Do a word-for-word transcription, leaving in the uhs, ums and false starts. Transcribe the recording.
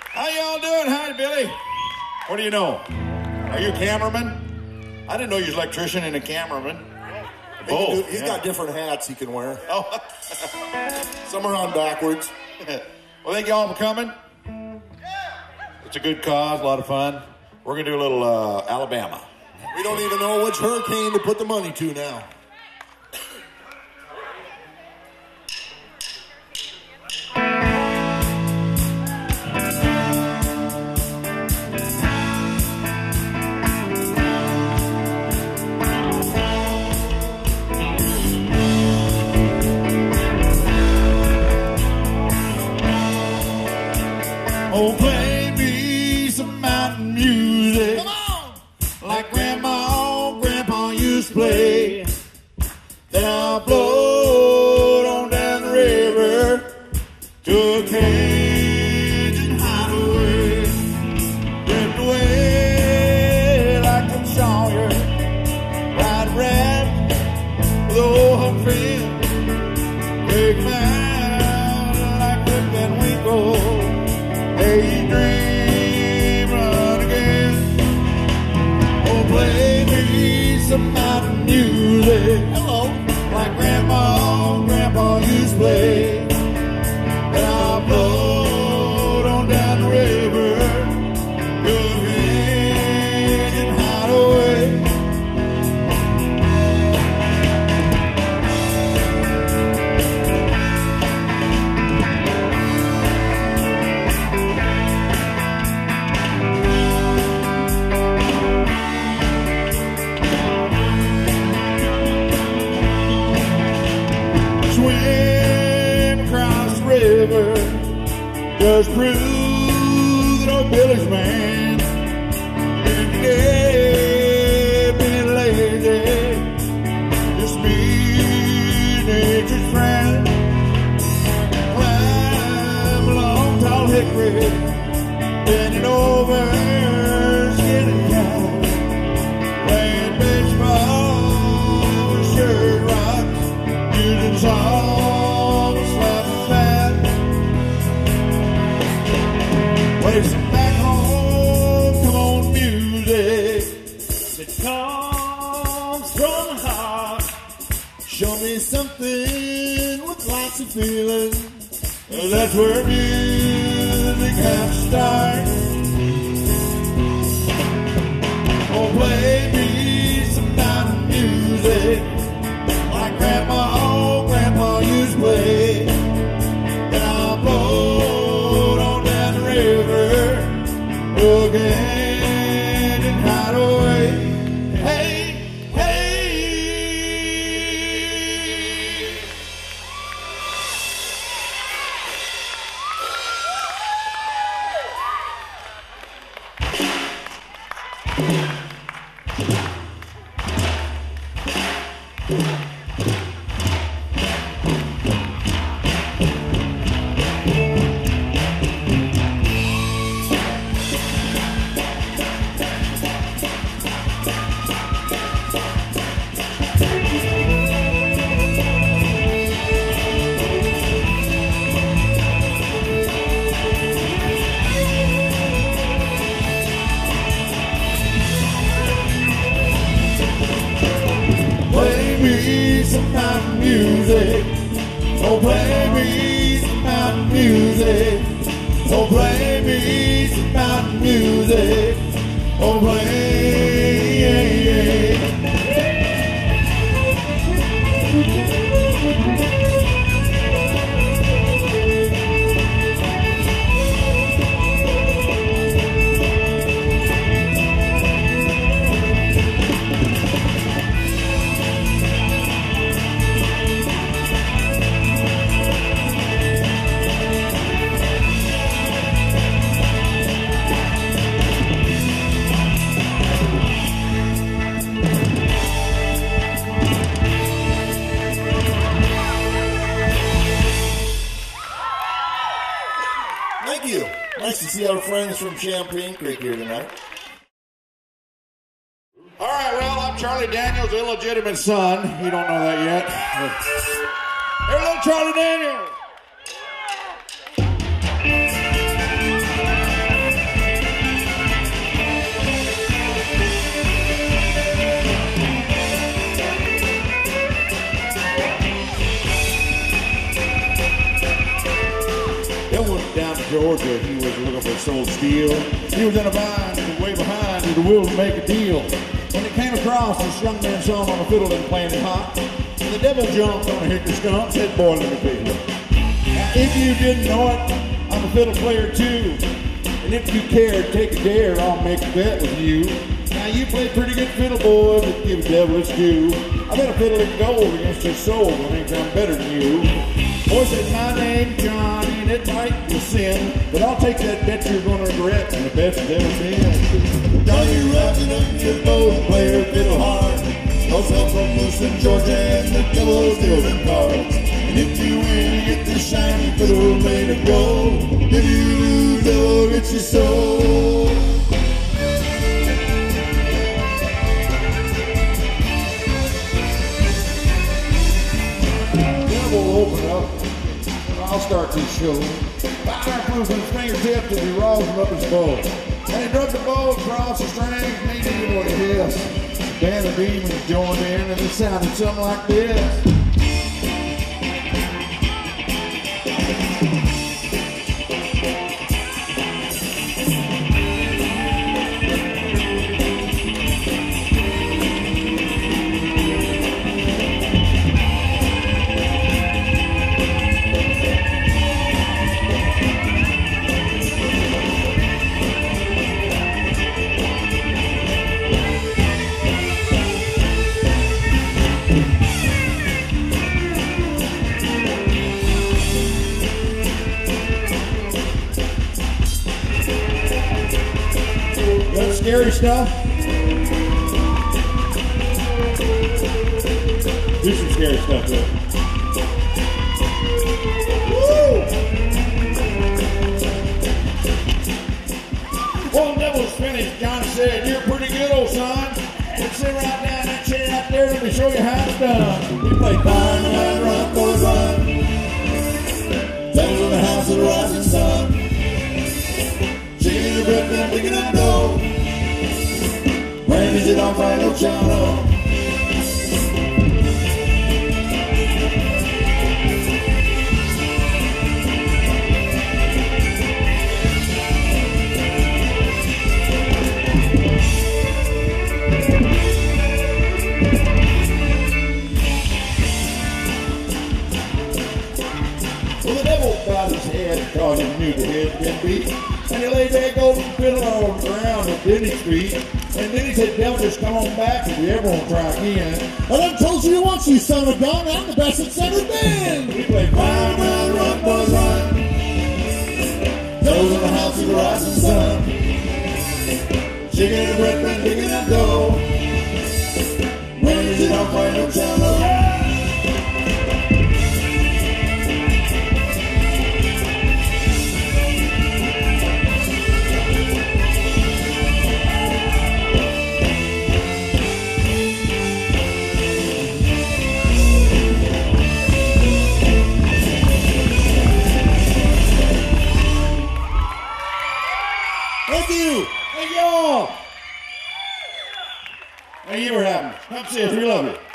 How y'all doing? Hi, Billy. What do you know? Are you a cameraman? I didn't know you was an electrician and a cameraman. Oh, do, he's yeah. got different hats he can wear. Oh. Some are on backwards. Well, thank y'all for coming. It's a good cause, a lot of fun. We're going to do a little uh, Alabama. We don't even know which hurricane to put the money to now. Oh, play me some mountain music. Come on! Like Grandma and Grandpa used to play. Then I'll float on down the river to a Cajun hideaway. Drift away like them Sawyer. Ride rat with old Humphrey. Take him out like Rip Van Winkle. Hey, dream, run again. Oh, play me some mountain music. Hello. Like Grandma and Grandpa used to play. And I'll float on down the river to a Cajun hideaway. Swim across the river, just prove that old Billy's man. Been dead, been lazy, just be nature's friend. Climb along tall hickory, bending over, skinning cows, playing baseball with shirt rocks, using songs like that. Play some back home, come on, music that comes from the heart. Show me something with lots of feeling. That's where music has to start. Oh, play me some mountain music like Grandma, oh, Grandpa used to play. And I'll float on down the river again and hide away. Hey, hey. Play me some mountain music. Oh, play me some mountain music. Oh, play me some mountain music. Oh, play, yeah, yeah. Thank you. Nice to see our friends from Champagne Creek here tonight. All right, well, I'm Charlie Daniels' illegitimate son. You don't know that yet. Hey, little Charlie Daniels. Georgia. He was looking for soul steel. He was in a bind, he was way behind, he was willing to make a deal. When he came across, this young man saw him on a fiddle and playing it hot. And the devil jumped on a hickory skunk, said, boy, let me pick you up. Now, if you didn't know it, I'm a fiddle player too. And if you care, take a dare, I'll make a bet with you. Now, you play pretty good fiddle, boy, but give the devil its due. I bet a fiddle in gold against his soul will make I'm better than you. Boy said, my name's Johnny, and it might be a sin, but I'll take that bet you're gonna regret, and the bet's ever been. Johnny rising up your bow, player fiddle hard. No help from Houston, Georgia, and the devil's dealing cards. And if you win, you get this shiny fiddle made of gold. If you lose, devil gets your soul. Devil open up. I'll start this show. Fire flew from his fingertips as he rosin up his bow. And he drug the bow across the strings, and he didn't know what it is. The band of demons joined in, and it sounded something like this. Scary stuff. Do some scary stuff though. Woo! Well, the devil's finished. John said, "You're pretty good, old son. Let's sit right down that chair out there. Let me show you how it's done." We play Fire, Run, Run, Boys, Run. Devil's in the house of the rising sun. Chicken in the breath and picking up dough. When is it on final channel? Well, the devil bowed his head because he knew the head had been beat. And he laid that golden fiddle on the ground at Denny Street. And then he said, devil, just come on back if you ever want to try again. I done told you once, you son of a gun, I'm the best it's ever been. We play Fire, Run, Run, Boys, Run. Those in the house of the rising sun. Chicken and bread, and digging and dough. When is it on final channel? Thank you. Hey, y'all. Hey, you were having. Come see us. We love you.